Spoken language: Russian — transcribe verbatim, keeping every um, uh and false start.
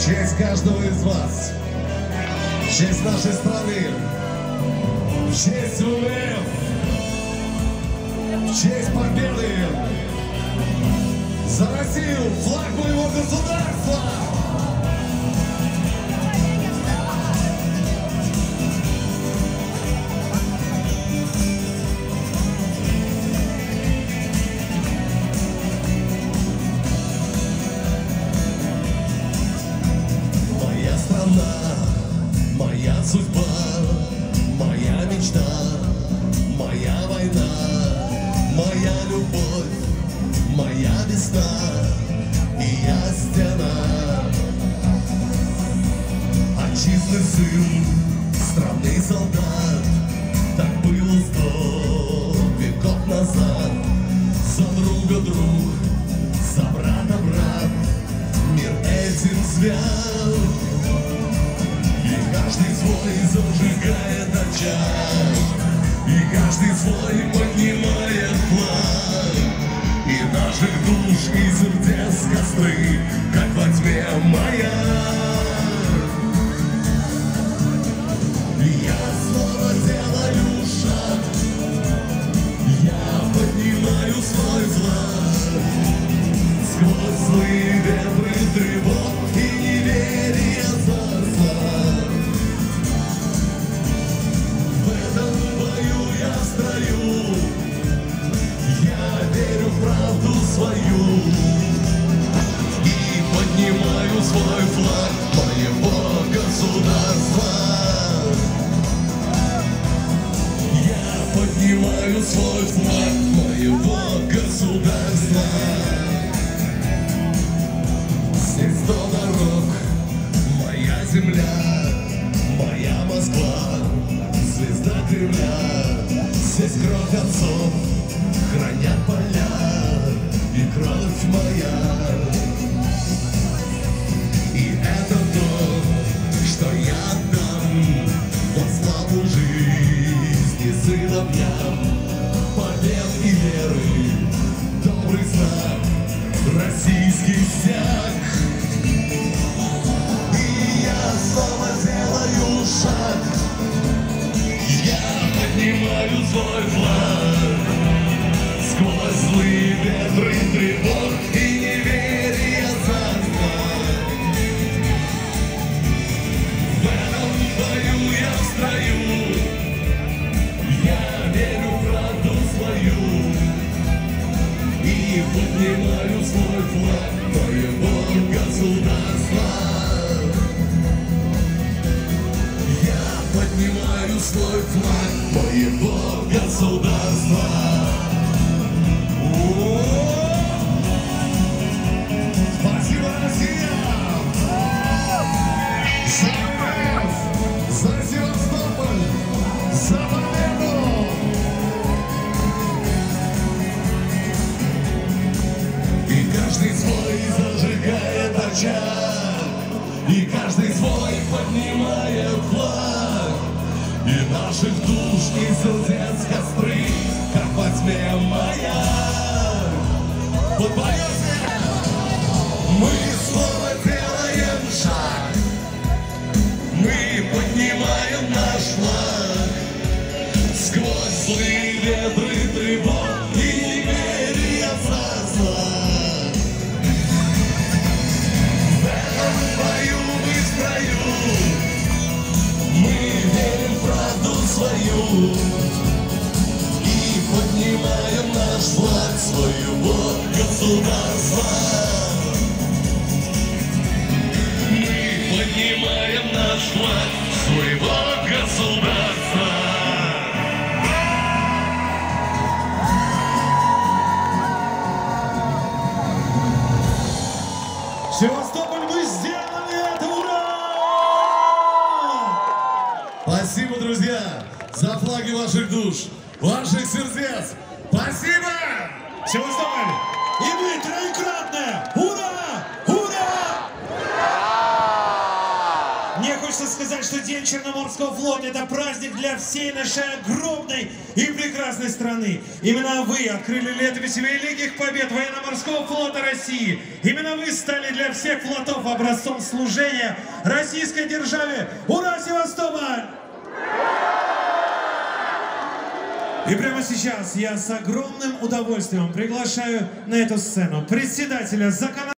В честь каждого из вас, в честь нашей страны, в честь УВФ, в честь победы, за Россию, флаг моего государства! Моя страна, моя судьба, моя мечта, моя война, моя любовь, моя весна, и я стена. Отчизны сын, страны солдат, так было сто веков назад. За друга друг, за брата брат, мир этим свят. И каждый свой зажигает очаг, и каждый свой поднимает флаг. И наших душ и сердец костры, как во тьме маяк. Я снова делаю шаг, я поднимаю свой флаг. Сквозь злые ветры тревог и неверия царства. В этом бою я строю, я верю в правду свою и поднимаю свой флаг моего государства. Я поднимаю свой флаг моего государства. Здесь сто дорог, моя земля, моя Москва, звезда Кремля. Здесь кровь отцов хранят поля и кровь моя. И это то, что я отдам во славу жизни сыновьям. Побед и веры, добрый знак, российский стяг. И я снова делаю шаг, я поднимаю свой флаг. Сквозь злые ветры тревог и неверия царства. В этом бою я в строю, я верю в правду свою и поднимаю свой флаг моего государства. Я поднимаю свой флаг моего государства. Спасибо, Россия! За УВФ! За Севастополь! За победу! И каждый свой зажигает очаг, и каждый свой поднимает флаг. И наших душ и сердец костры, как во тьме маяк. Вот поёте! Мы снова делаем шаг, мы поднимаем наш флаг. Сквозь злые ветры тревог и неверия царства. В этом бою мы в строю, мы верим в правду свою и поднимаем наш флаг своего государства. Мы поднимаем наш флаг своего государства. Севастополь, мы сделали это! Ура! Спасибо, друзья, за флаги ваших душ, ваших сердец. Спасибо! Севастополь! И мы троекратно! Ура! Ура! Не хочешь Хочется сказать, что День Черноморского флота – это праздник для всей нашей огромной и прекрасной страны. Именно вы открыли летопись великих побед военно-морского флота России. Именно вы стали для всех флотов образцом служения российской державе. Ура, Севастополь! И прямо сейчас я с огромным удовольствием приглашаю на эту сцену председателя законодательного